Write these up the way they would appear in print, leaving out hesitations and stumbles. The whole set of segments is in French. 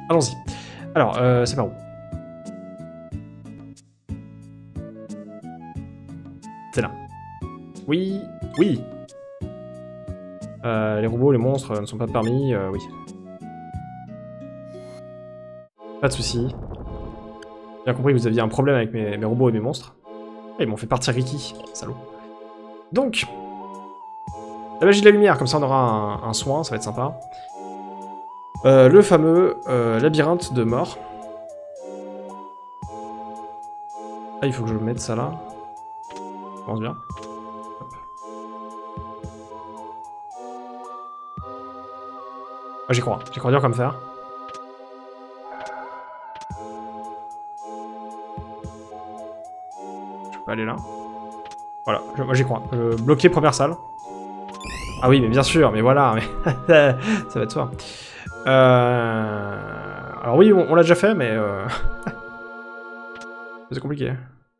Allons-y. Alors, c'est par où? C'est là. Oui, oui. Les robots, les monstres ne sont pas permis, oui. Pas de soucis. Bien compris que vous aviez un problème avec mes robots et mes monstres. Ah, ils m'ont fait partir Ricky, salaud. Donc, la magie de la lumière, comme ça on aura un soin, ça va être sympa. Le fameux labyrinthe de mort. Ah, il faut que je mette ça là. Je pense bien. Hop. Ah, j'y crois dur comme fer. Je peux pas aller là. Voilà, moi j'y crois. Bloquer première salle. Ah oui, mais bien sûr, mais voilà, mais ça va être toi. Alors oui, on l'a déjà fait, mais c'est compliqué.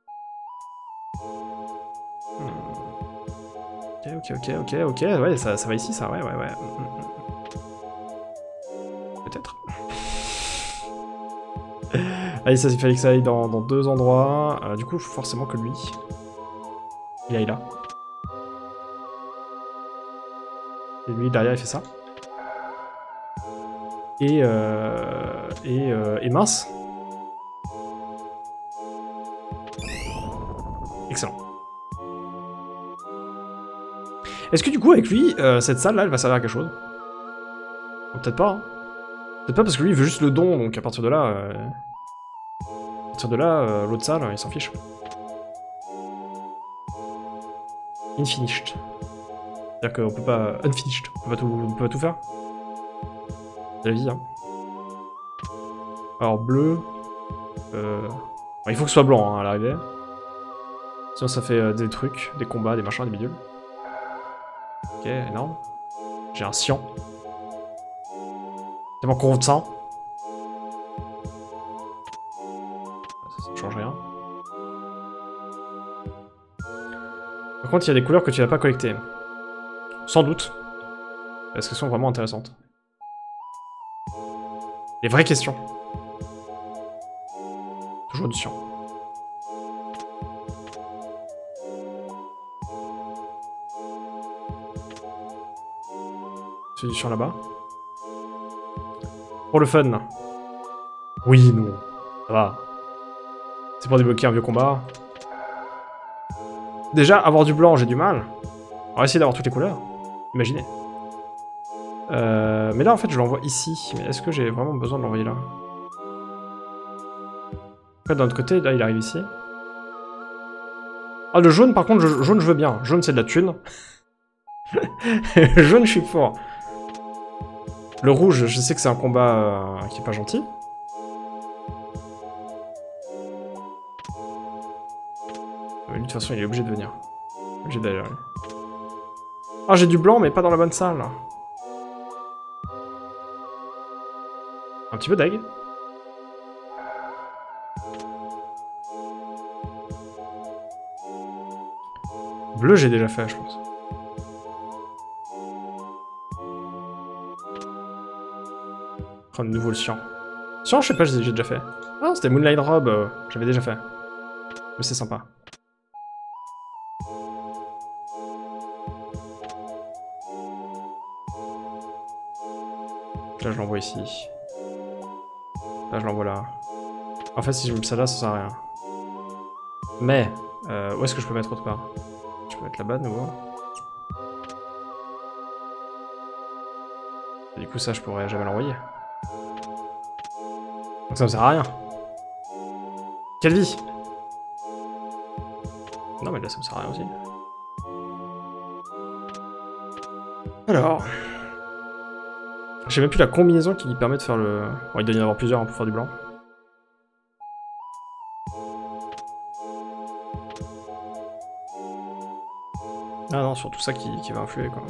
Ok, ouais, ça va ici, ça, ouais. Peut-être. Allez, ça, il fallait que ça aille dans deux endroits. Du coup, faut forcément que lui, il aille là. Et lui, derrière, il fait ça. Et mince. Excellent. Est-ce que du coup, avec lui, cette salle-là, elle va servir à quelque chose? Peut-être pas, hein. Peut-être pas parce que lui, il veut juste le don, donc à partir de là... l'autre salle, il s'en fiche. Infinished. C'est-à-dire qu'on peut pas... Unfinished. On peut pas tout faire. C'est la vie, hein. Alors, bleu... il faut que ce soit blanc, hein, à l'arrivée. Sinon, ça fait des trucs, des combats, des machins, des bidules. Ok, énorme. J'ai un cyan. Tellement content. Ça ne change rien. Par contre, il y a des couleurs que tu n'as pas collectées. Sans doute. Parce qu'elles sont vraiment intéressantes. Les vraies questions. Toujours du cyan. C'est du cyan là-bas. Pour le fun. Oui, non. Ça va. C'est pour débloquer un vieux combat. Déjà, avoir du blanc, j'ai du mal. On va essayer d'avoir toutes les couleurs. Imaginez. Mais là, en fait, je l'envoie ici. Mais est-ce que j'ai vraiment besoin de l'envoyer là? En fait, d'un autre côté, là, il arrive ici. Ah, le jaune, par contre, jaune, je veux bien. Jaune, c'est de la thune. Jaune, je suis fort. Le rouge, je sais que c'est un combat qui est pas gentil. Mais lui, de toute façon, il est obligé de venir. Obligé d'aller là. Ah, j'ai du blanc, mais pas dans la bonne salle. Un petit peu d'aigle. Bleu, j'ai déjà fait, je pense. Prendre de nouveau le cyan. Cyan, je sais pas, j'ai déjà fait. Ah, c'était Moonlight Robe, j'avais déjà fait. Mais c'est sympa. Là, je l'envoie ici. Là, je l'envoie là. En fait, si je mets ça là, ça sert à rien. Mais, où est-ce que je peux mettre autre part? Je peux mettre là-bas de nouveau. Et du coup, ça, je pourrais jamais l'envoyer. Donc ça me sert à rien. Quelle vie! Non, mais là, ça me sert à rien aussi. Alors... J'ai même plus la combinaison qui permet de faire le... Bon, il doit y en avoir plusieurs hein, pour faire du blanc. Ah non, surtout ça qui va influer, quoi.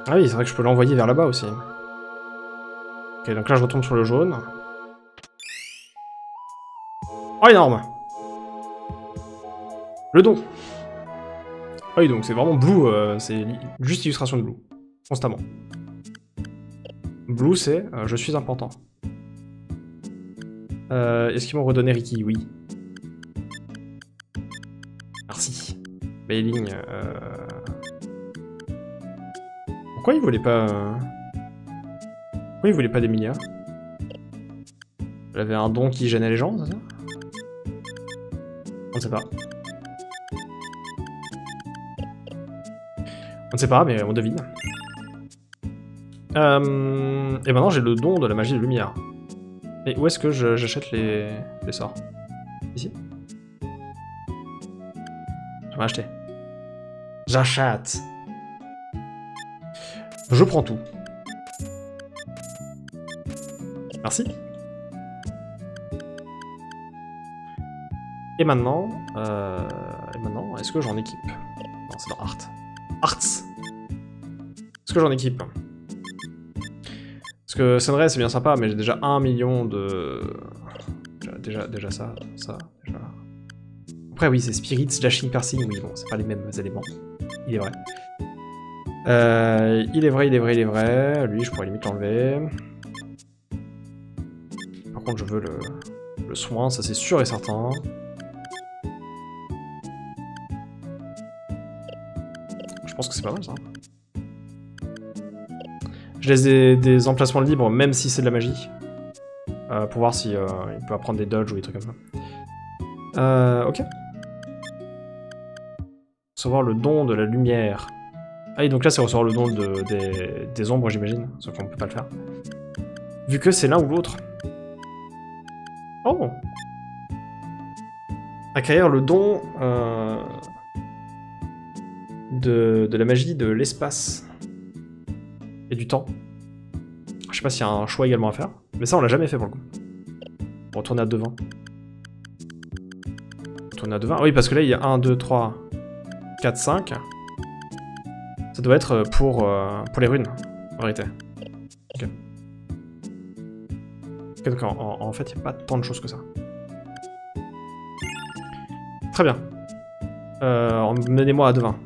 Ah oui, c'est vrai que je peux l'envoyer vers là-bas aussi. Ok, donc là je retombe sur le jaune. Oh, énorme! Le don! Ah oui, donc c'est vraiment Blue, c'est juste l'illustration de Blue. Constamment. Blue, c'est je suis important. Est-ce qu'ils m'ont redonné Ricky? Oui. Merci. Bailing, Pourquoi il voulait pas... Pourquoi il voulait pas d'Emilia? Elle avait un don qui gênait les gens, c'est ça? On ne sait pas. On ne sait pas, mais on devine. Et maintenant j'ai le don de la magie de lumière. Et où est-ce que j'achète les sorts? Ici? Je vais acheter. J'achète. Je prends tout. Merci. Et maintenant, est-ce que j'en équipe? Non, c'est dans Art. Arts. Est-ce que j'en équipe? Parce que Sunray c'est bien sympa, mais j'ai déjà 1 million de... Déjà ça, déjà... Après oui, c'est Spirit, Slashing, Piercing, oui bon, c'est pas les mêmes éléments. Il est vrai. Il est vrai. Lui, je pourrais limite l'enlever. Par contre, je veux le soin, ça c'est sûr et certain. Je pense que c'est pas mal ça. Je laisse des emplacements libres, même si c'est de la magie. Pour voir si il peut apprendre des dodges ou des trucs comme ça. Ok. Recevoir le don de la lumière. Ah oui, donc là c'est recevoir le don des ombres, j'imagine. Sauf qu'on peut pas le faire. Vu que c'est l'un ou l'autre. Oh! Acquérir le don de la magie de l'espace et du temps. Je sais pas s'il y a un choix également à faire, mais ça on l'a jamais fait pour le coup. Retourner à 2,20. Retourner à 2,20. Oui, parce que là il y a 1, 2, 3, 4, 5. Ça doit être pour les runes, en réalité. Ok. Okay, donc en fait, il n'y a pas tant de choses que ça. Très bien. Menez-moi à 2,20.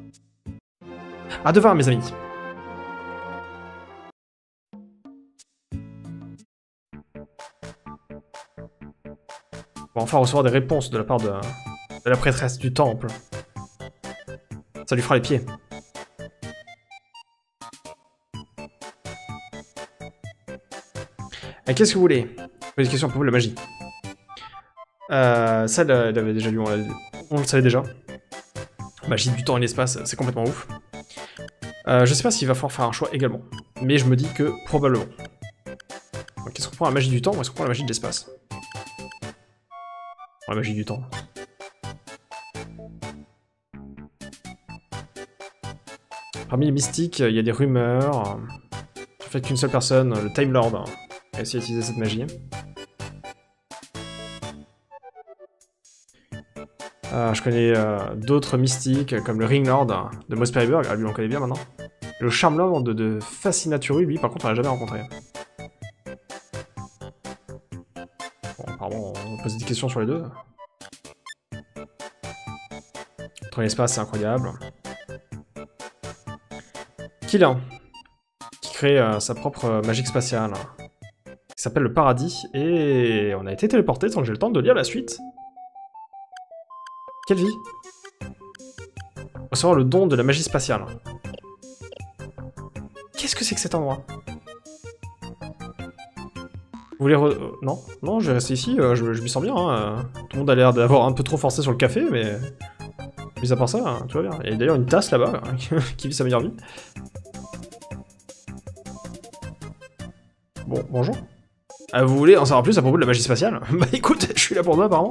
À 2,20, mes amis. On va enfin recevoir des réponses de la part de la prêtresse du temple. Ça lui fera les pieds. Qu'est-ce que vous voulez? Une question à propos de la magie. Ça, elle avait déjà lu, on le savait déjà. Magie du temps et l'espace, c'est complètement ouf. Je sais pas s'il va falloir faire un choix également, mais je me dis que probablement. Qu'est-ce qu'on prend, la magie du temps ou est-ce qu'on prend la magie de l'espace? La magie du temps. Parmi les mystiques, il y a des rumeurs. Du fait qu'une seule personne, le Time Lord, a essayé d'utiliser cette magie. Je connais d'autres mystiques, comme le Ring Lord de Mosperryburg, lui on le connaît bien maintenant. Et le Charm Lord de Fascinaturu, lui par contre on l'a jamais rencontré. Bon, pardon, on va poser des questions sur les deux. Entre l'espace, c'est incroyable. Killin, qui crée sa propre magie spatiale, qui s'appelle le Paradis, et on a été téléporté sans que j'ai le temps de lire la suite. Quelle vie? Recevoir le don de la magie spatiale. Qu'est-ce que c'est que cet endroit? Vous voulez non, non, je vais rester ici, je m'y sens bien. Hein. Tout le monde a l'air d'avoir un peu trop forcé sur le café, mais... Mis à part ça, hein, tout va bien. Il y a d'ailleurs une tasse là-bas, qui vit sa meilleure vie. Bon, bonjour. Vous voulez en savoir plus à propos de la magie spatiale? Bah écoute, je suis là pour toi apparemment.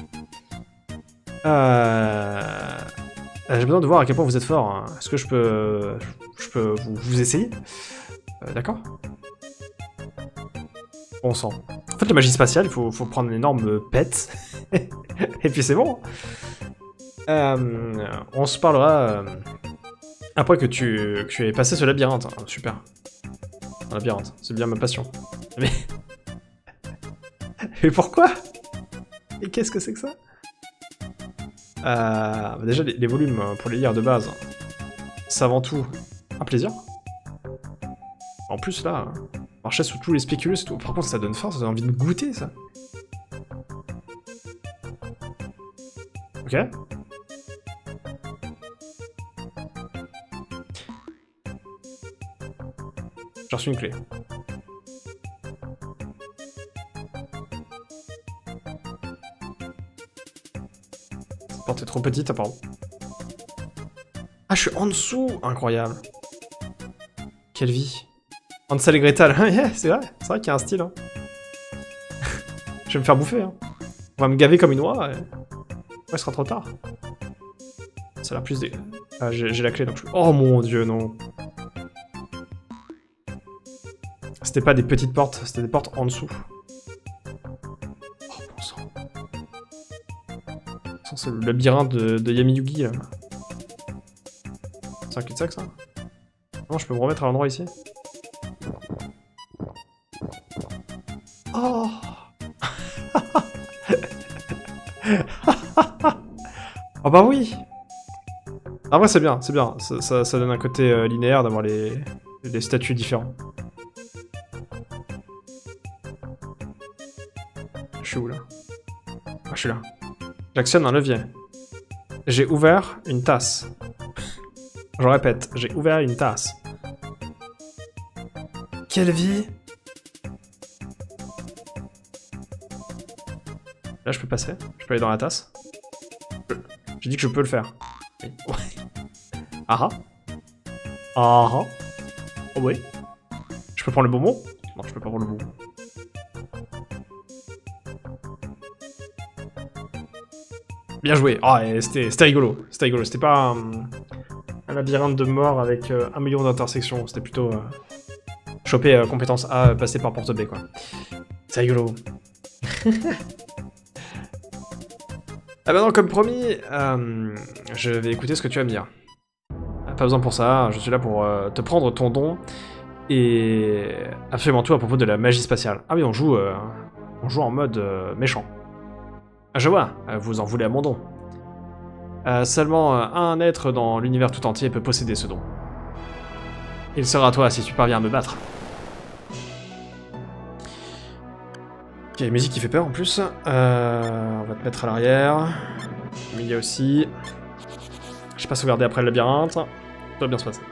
J'ai besoin de voir à quel point vous êtes fort. Hein. Est-ce que je peux vous essayer? D'accord. Bon sang. En fait, la magie spatiale, il faut prendre une énorme pète. Et puis c'est bon. On se parlera Après que tu aies passé ce labyrinthe. Ah, super. Un labyrinthe, c'est bien ma passion. Mais... Mais pourquoi? Et qu'est-ce que c'est que ça? Déjà, les volumes, pour les lire de base, c'est avant tout un plaisir. En plus, là, marcher sous tous les spéculeux, et tout. Par contre, ça donne faim, ça donne envie de goûter, ça. Ok. J'ai reçu une clé. Cette porte est trop petite, apparemment. Ah, je suis en dessous! Incroyable. Quelle vie. Hansel et Gretel. Yeah, c'est vrai qu'il y a un style. Hein. Je vais me faire bouffer. Hein. On va me gaver comme une oie. Et... Ouais, il sera trop tard. Ça a l'air plus des... Ah, j'ai la clé donc je... Oh mon dieu, non. C'était pas des petites portes, c'était des portes en dessous. Oh bon sang. C'est le labyrinthe de Yami Yugi là. C'est un cul-de-sac ça? Non, je peux me remettre à l'endroit ici? Oh. Oh bah oui. En vrai c'est bien, c'est bien. Ça donne un côté linéaire d'avoir les statuts différents. Je suis où là? Ah, je suis là. J'actionne un levier. J'ai ouvert une tasse. Je répète, j'ai ouvert une tasse. Quelle vie! Là, je peux passer. Je peux aller dans la tasse. J'ai dit que je peux le faire. Oui. Ah ah. Ah ah. Oh oui. Je peux prendre le bonbon? Non, je peux pas prendre le bonbon. Bien joué. Ah, oh, c'était rigolo. C'était rigolo. C'était pas un labyrinthe de mort avec 1 million d'intersections. C'était plutôt choper compétence A, passer par porte B, quoi. C'est rigolo. Ah bah non, comme promis, je vais écouter ce que tu vas me dire. Pas besoin pour ça, je suis là pour te prendre ton don et absolument tout à propos de la magie spatiale. Ah oui, on joue en mode méchant. Je vois, vous en voulez à mon don. Seulement un être dans l'univers tout entier peut posséder ce don. Il sera à toi si tu parviens à me battre. Ok, musique qui fait peur en plus. On va te mettre à l'arrière. Emilia aussi. Je sais pas sauvegarder après le labyrinthe. Ça va bien se passer.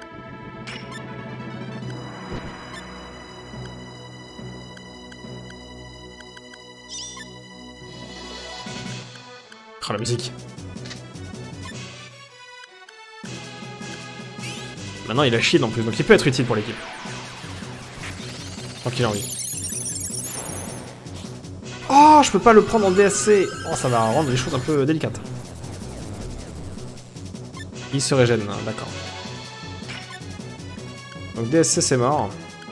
Oh, la musique. Maintenant il a shield en plus, donc il peut être utile pour l'équipe. Tant qu'il a envie. Oh, je peux pas le prendre en DSC. Oh, ça va rendre les choses un peu délicates. Il se régène, hein, d'accord. Donc DSC c'est mort.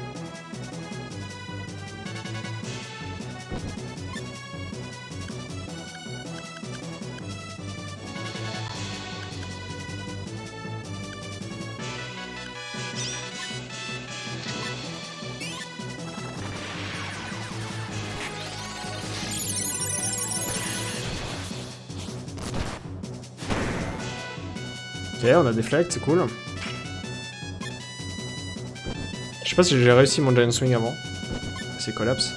Ok, on a des flags, c'est cool. Je sais pas si j'ai réussi mon Giant Swing avant. C'est collapse.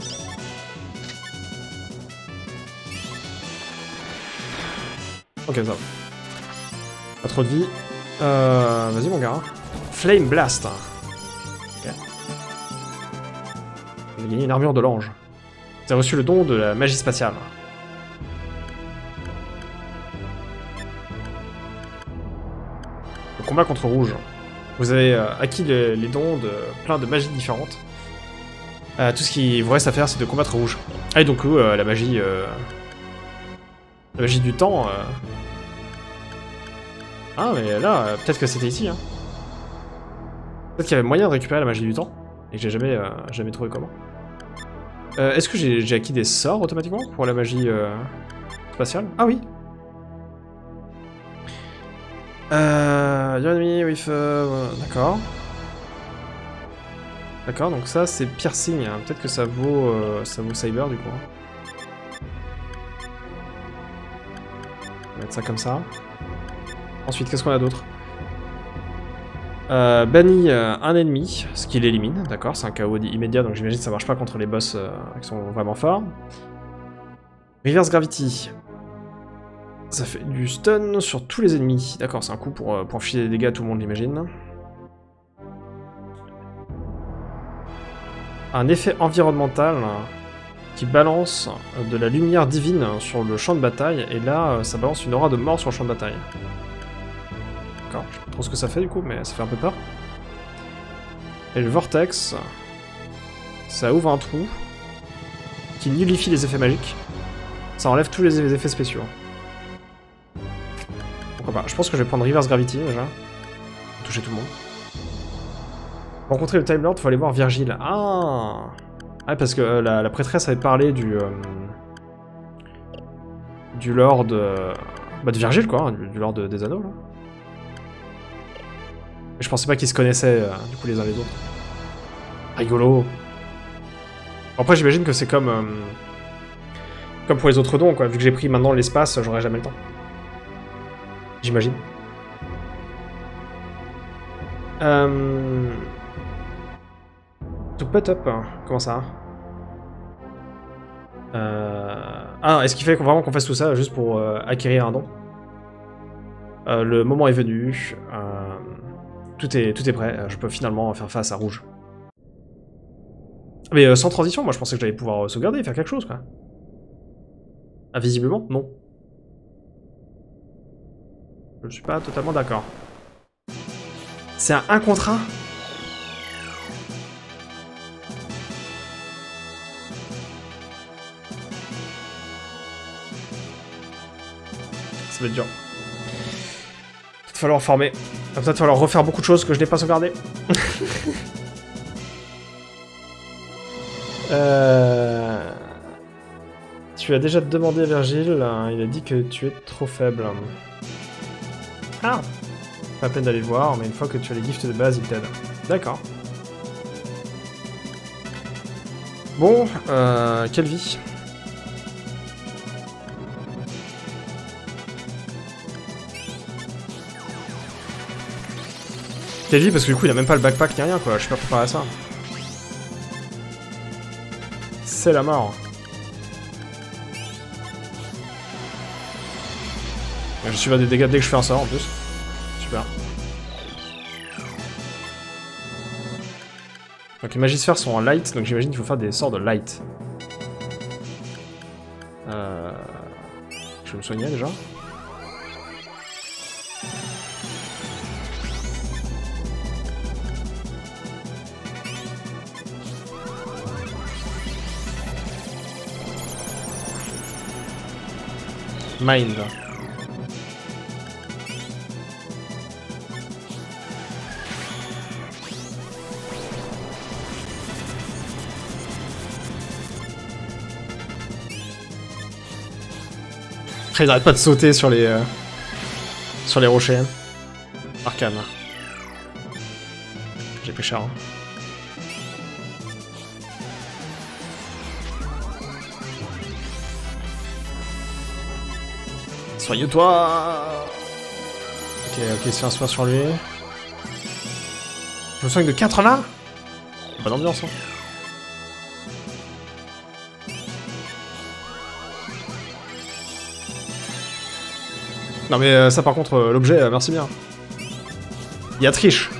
Ok, ça va. Pas trop de vie. Vas-y mon gars. Flame Blast. Ok. On a gagné une armure de l'ange. T'as reçu le don de la magie spatiale. Le combat contre rouge. Vous avez acquis les dons de plein de magies différentes. Tout ce qui vous reste à faire, c'est de combattre rouge. Ah, et donc la magie du temps. Ah, mais là, peut-être que c'était ici. Hein. Peut-être qu'il y avait moyen de récupérer la magie du temps et que j'ai jamais trouvé comment. Est-ce que j'ai acquis des sorts automatiquement pour la magie spatiale? Ah oui. Your enemy with... D'accord. D'accord, donc ça c'est piercing, hein. Peut-être que ça vaut cyber du coup. On va mettre ça comme ça. Ensuite, qu'est-ce qu'on a d'autre? Banni un ennemi, ce qui l'élimine, d'accord, c'est un KO immédiat, donc j'imagine que ça marche pas contre les boss qui sont vraiment forts. Reverse Gravity. Ça fait du stun sur tous les ennemis. D'accord, c'est un coup pour filer des dégâts à tout le monde, j'imagine. Un effet environnemental qui balance de la lumière divine sur le champ de bataille, et là, ça balance une aura de mort sur le champ de bataille. D'accord, je sais pas trop ce que ça fait du coup, mais ça fait un peu peur. Et le Vortex, ça ouvre un trou qui nullifie les effets magiques. Ça enlève tous les effets spéciaux. Pourquoi pas? Je pense que je vais prendre Reverse Gravity déjà. Pour toucher tout le monde. Pour rencontrer le Time Lord, faut aller voir Virgile. Ah ouais, parce que la prêtresse avait parlé du Lord... de Virgile quoi, hein, du Lord des Anneaux là. Et je pensais pas qu'ils se connaissaient du coup les uns les autres. Rigolo. Après j'imagine que c'est comme pour les autres dons quoi, vu que j'ai pris maintenant l'espace, j'aurai jamais le temps. J'imagine. To put up, comment ça? Ah, est-ce qu'il fallait vraiment qu'on fasse tout ça juste pour acquérir un don? Le moment est venu. Tout est prêt. Je peux finalement faire face à Rouge. Mais sans transition, moi je pensais que j'allais pouvoir sauvegarder et faire quelque chose, quoi. Ah, visiblement, non. Je suis pas totalement d'accord. C'est un contre 1. Ça va être dur. Il va falloir former. Il va peut-être falloir refaire beaucoup de choses que je n'ai pas sauvegardées. Tu as déjà demandé à Virgile, il a dit que tu es trop faible. Ah! Pas la peine d'aller le voir, mais une fois que tu as les gifts de base, il t'aide. D'accord. Bon, quelle vie? Quelle vie, parce que du coup il a même pas le backpack ni rien quoi, je suis pas préparé à ça. C'est la mort. Je suis à des dégâts dès que je fais un sort en plus. Super. Donc les magisphères sont en light, donc j'imagine qu'il faut faire des sorts de light. Je vais me soigner déjà. Mind. Après, ils arrêtent pas de sauter sur les rochers. Arcane. J'ai pris cher. Hein. Soigne-toi. Ok, c'est un soin sur lui. Je me soigne de 4 là. Pas d'ambiance, hein. Non mais ça par contre, l'objet, merci bien. Il y a triche.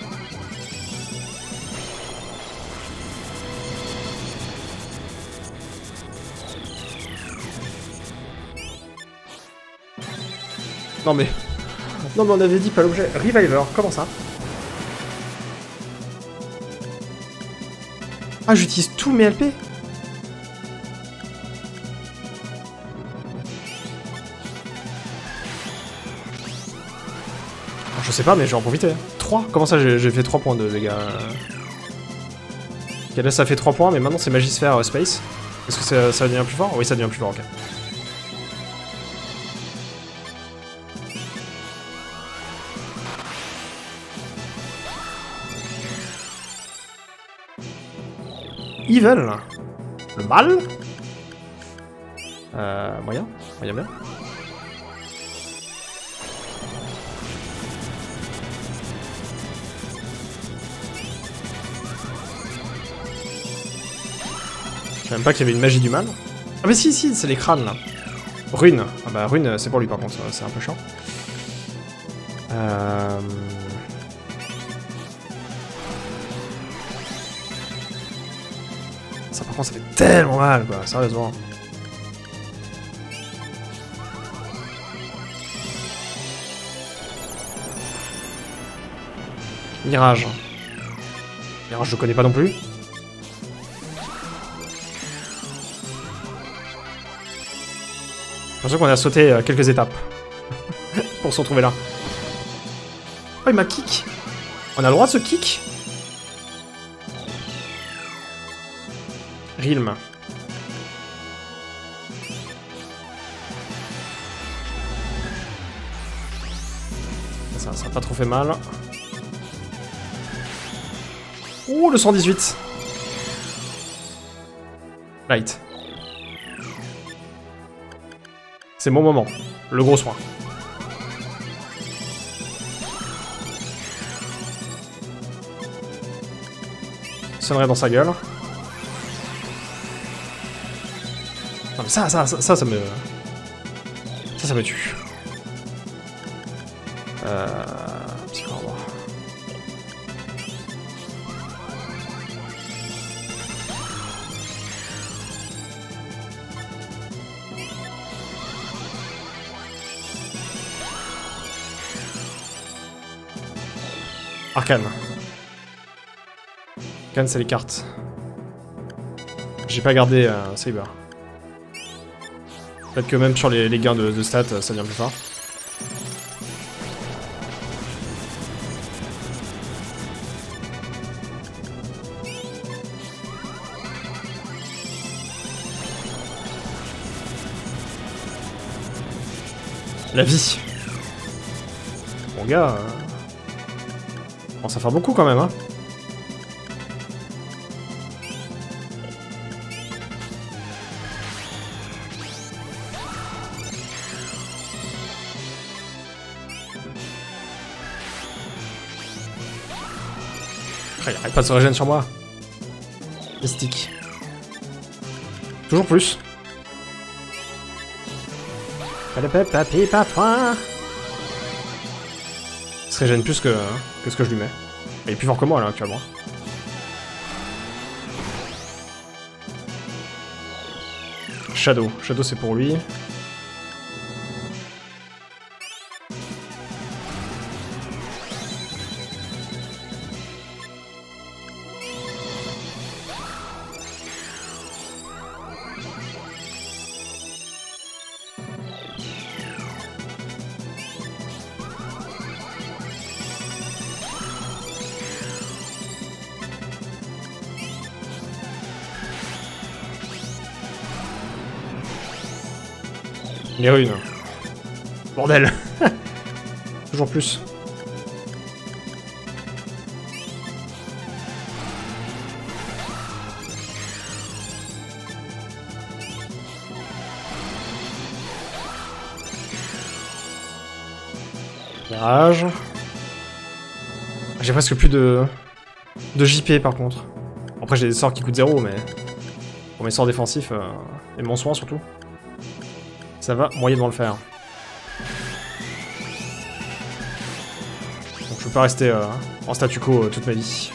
Non mais... Non mais on avait dit pas l'objet. Reviver, comment ça? Ah, j'utilise tous mes LP? Je sais pas, mais je vais en profiter. 3? Comment ça, j'ai fait 3 points de dégâts? Ok, là ça fait 3 points, mais maintenant c'est Magisphère Space. Est-ce que ça devient plus fort? Oui, ça devient plus fort, ok. evil. Le mal. Moyen. Moyen bien. Je savais même pas qu'il y avait une magie du mal. Ah mais si, c'est les crânes là. Rune. Ah bah rune, c'est pour lui par contre, c'est un peu chiant. Ça par contre ça fait tellement mal quoi, sérieusement. Mirage. Mirage je connais pas non plus. J'ai l'impression qu'on a sauté quelques étapes pour se retrouver là. Oh, il m'a kick. On a le droit de se kick. Realm. Ça a pas trop fait mal. Ouh, le 118. Light. C'est mon moment. Le gros soin. Sonnerait dans sa gueule. Non mais ça me... Ça me tue. Psycho-arbre. Arcane. Arcane, c'est les cartes. J'ai pas gardé Saber. Peut-être que même sur les gains de stats, ça devient plus fort. La vie. Mon gars... Bon, ça fait beaucoup quand même, hein. Il arrête pas de se régénérer sur moi. Mystique. Toujours plus. Il se régène plus que ce que je lui mets. Il est plus fort que moi là actuellement. Shadow. Shadow c'est pour lui. Les runes. Bordel. Toujours plus. Mirage. J'ai presque plus de JP par contre. Après j'ai des sorts qui coûtent 0 mais... Pour mes sorts défensifs, et mon soin surtout. Ça va moyennement le faire. Donc je peux pas rester en statu quo toute ma vie.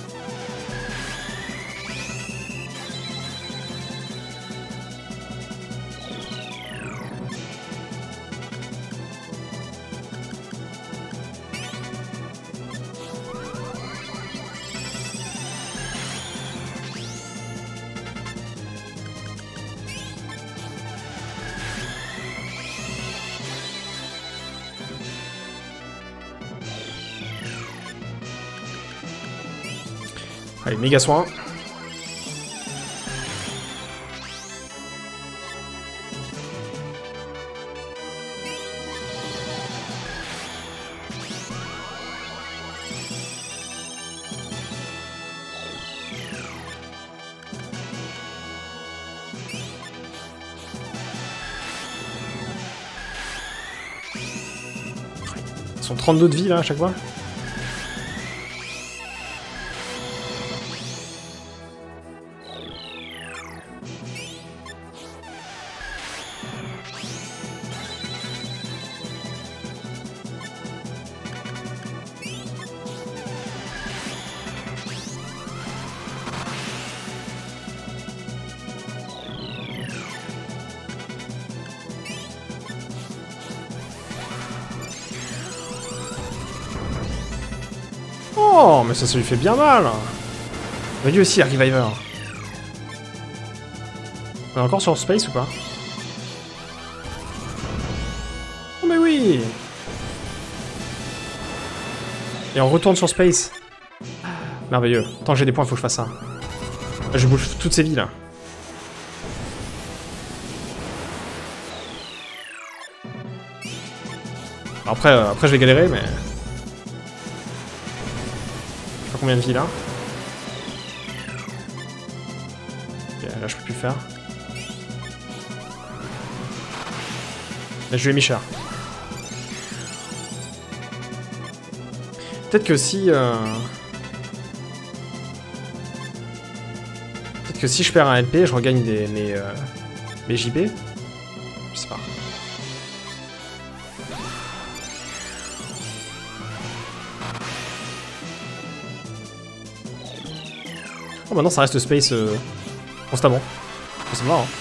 Allez, méga soin. Ils sont 32 de vie là à chaque fois. Oh, mais ça lui fait bien mal. Mais lui aussi, Reviver. On est encore sur Space ou pas? Oh mais oui. Et on retourne sur Space. Merveilleux. Tant que j'ai des points, il faut que je fasse ça. Là, je bouge toutes ces vies là. Après je vais galérer, mais... Combien de vie là? Ok, là je peux plus faire. Là je lui ai mis cher. Peut-être que si... Peut-être que si je perds un LP, je regagne mes JP. Je sais pas. Oh, maintenant ça reste space constamment. C'est marrant. Hein.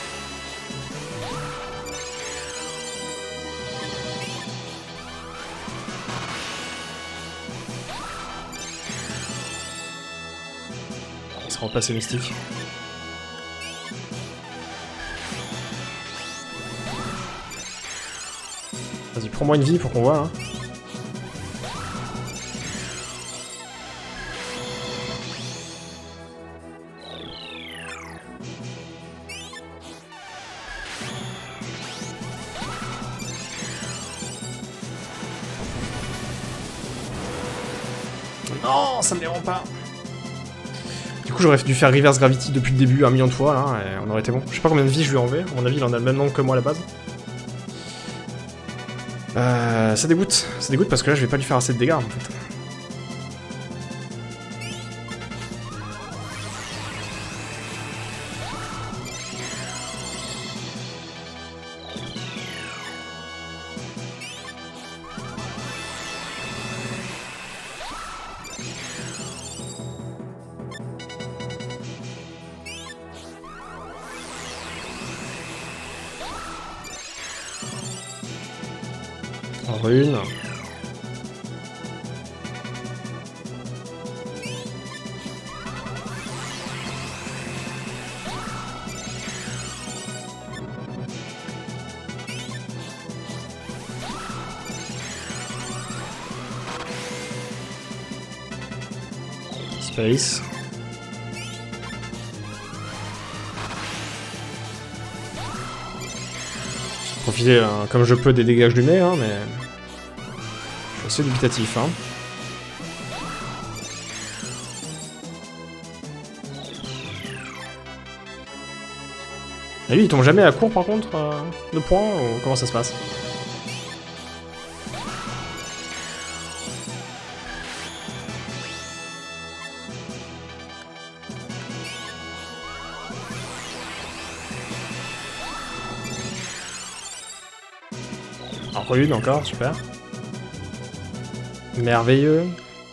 Il sera remplacé mystique. Vas-y, prends-moi une vie pour qu'on voit. Hein. Non, ça me les rend pas. Du coup, j'aurais dû faire Reverse Gravity depuis le début 1 million de fois, là, et on aurait été bon. Je sais pas combien de vie je lui ai enlevé. À mon avis, il en a le même nombre que moi à la base. Ça dégoûte. Ça dégoûte parce que là, je vais pas lui faire assez de dégâts, en fait. Rune. Space. Profiter comme je peux des dégâts que je lui mets, hein, mais... Je suis assez dubitatif, hein. Et lui, il tombe jamais à court, par contre, de points, ou comment ça se passe? Alors, rune encore, super. Merveilleux.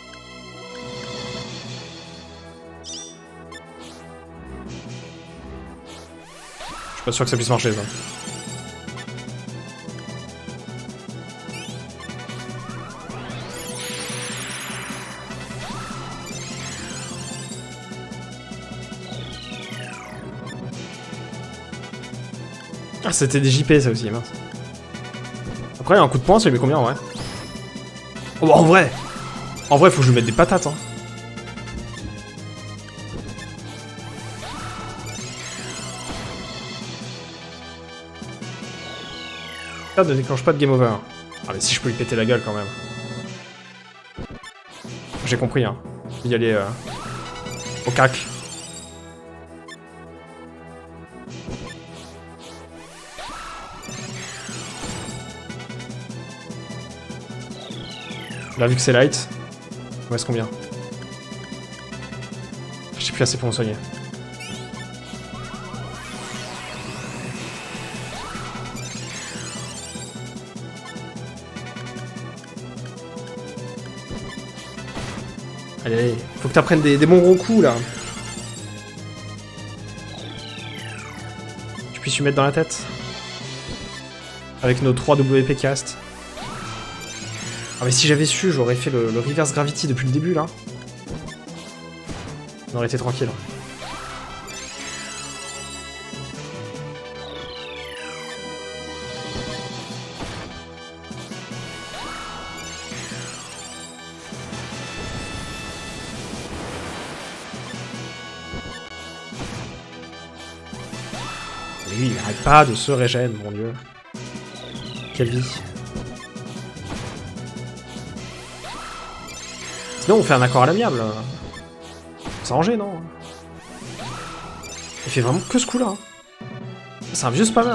Je suis pas sûr que ça puisse marcher, ça. Ah, c'était des JP, ça aussi, mince. Après, un coup de poing, ça lui met combien, en vrai? Oh, bah, en vrai, faut que je lui mette des patates, hein. Ça ne déclenche pas de game over. Ah, mais si je peux lui péter la gueule, quand même. J'ai compris, hein. Y aller au cac. Là, vu que c'est light, où est-ce qu'on vient? J'ai plus assez pour me soigner. Allez, allez, faut que t'apprennes des bons gros coups là. Tu puisses lui mettre dans la tête. Avec nos 3 WP cast. Ah mais si j'avais su, j'aurais fait le reverse gravity depuis le début là. On aurait été tranquille. Mais lui, il n'arrête pas de se régène, mon dieu. Quelle vie. Sinon, on fait un accord à l'amiable. C'est rangé, non? Il fait vraiment que ce coup-là. C'est un vieux spammer.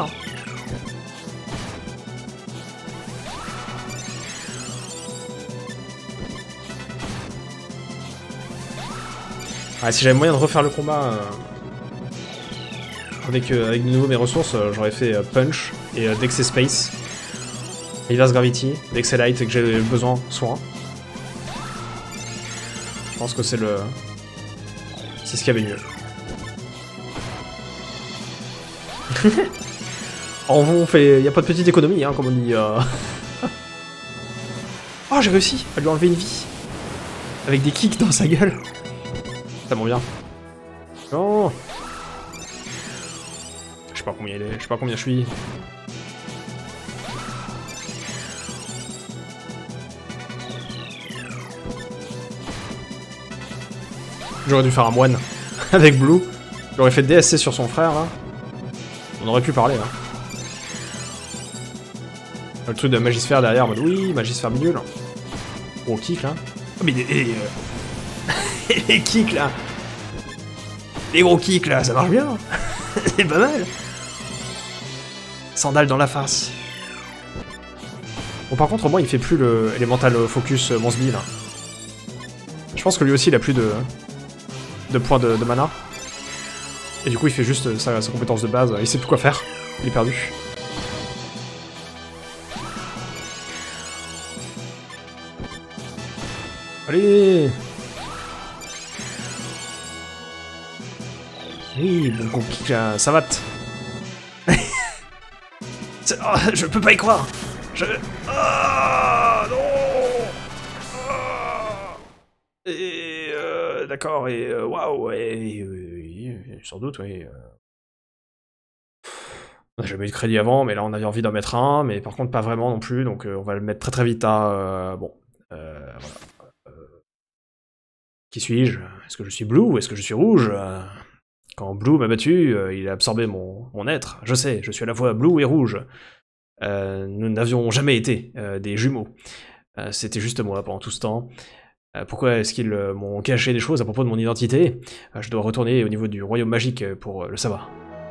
Ah, si j'avais moyen de refaire le combat avec de nouveau mes ressources, j'aurais fait Punch et dès que c'est Space, Reverse Gravity, dès que c'est Light et que j'ai besoin, Soin. Je pense que c'est le... c'est ce qu'il y avait mieux. On fait... y a pas de petite économie, hein, comme on dit. Oh, j'ai réussi à lui enlever une vie. Avec des kicks dans sa gueule. Tellement bien. Non. Je sais pas combien il est, je sais pas combien je suis. J'aurais dû faire un moine avec Blue. J'aurais fait DSC sur son frère là. On aurait pu parler là. Le truc de Magisphère derrière, en mode oui, Magisphère milieu là. Gros kick là. Oh mais les kicks là. Les gros kicks là, ça marche bien. C'est pas mal. Sandale dans la face. Bon par contre moi il fait plus le Elemental Focus Monsby là. Je pense que lui aussi il a plus de points de mana. Et du coup il fait juste sa compétence de base, il sait plus quoi faire. Il est perdu. Allez. Oui, bon gros kick là, ça va. Oh, je peux pas y croire. Ah non. Et d'accord, et waouh, sans doute, oui. On n'a jamais eu de crédit avant, mais là on avait envie d'en mettre un, mais par contre pas vraiment non plus, donc on va le mettre très très vite à... bon, voilà. Qui suis-je? Est-ce que je suis blue ou est-ce que je suis rouge? Quand Blue m'a battu, il a absorbé mon être. Je sais, je suis à la fois blue et rouge. Nous n'avions jamais été des jumeaux. C'était juste moi pendant tout ce temps. Pourquoi est-ce qu'ils m'ont caché des choses à propos de mon identité? Je dois retourner au niveau du royaume magique pour le savoir.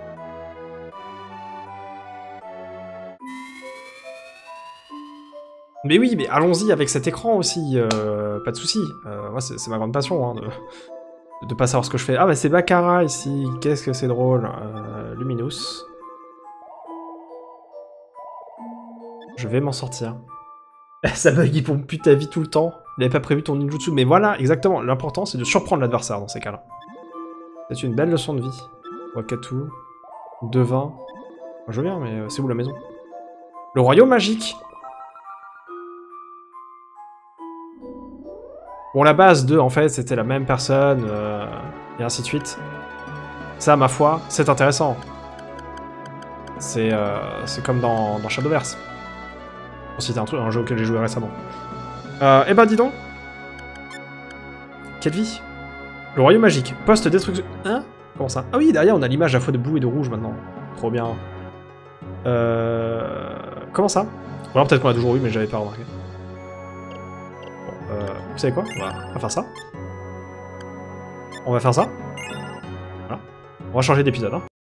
Mais oui, mais allons-y avec cet écran aussi, pas de soucis. Moi, c'est ma grande passion, hein, de pas savoir ce que je fais. Ah, bah c'est Baccarat ici, qu'est-ce que c'est drôle. Luminous. Je vais m'en sortir. Ça bug, il pompe plus ta vie tout le temps. Il avait pas prévu ton ninjutsu, mais voilà, exactement. L'important, c'est de surprendre l'adversaire dans ces cas-là. C'est une belle leçon de vie. Wakatu. 2-20. Je veux bien, mais c'est où la maison? Le royaume magique. Bon, la base de, en fait, c'était la même personne, et ainsi de suite. Ça, ma foi, c'est intéressant. C'est comme dans Shadowverse. Pour citer un jeu auquel j'ai joué récemment. Eh ben, dis donc. Quelle vie. Le royaume magique. Post-destruction... Hein? Comment ça? Ah oui, derrière, on a l'image à la fois de bleu et de rouge, maintenant. Trop bien. Comment ça? Ou alors peut-être qu'on l'a toujours eu, mais j'avais pas remarqué. Bon, vous savez quoi? On va faire ça. On va faire ça. Voilà. On va changer d'épisode, hein.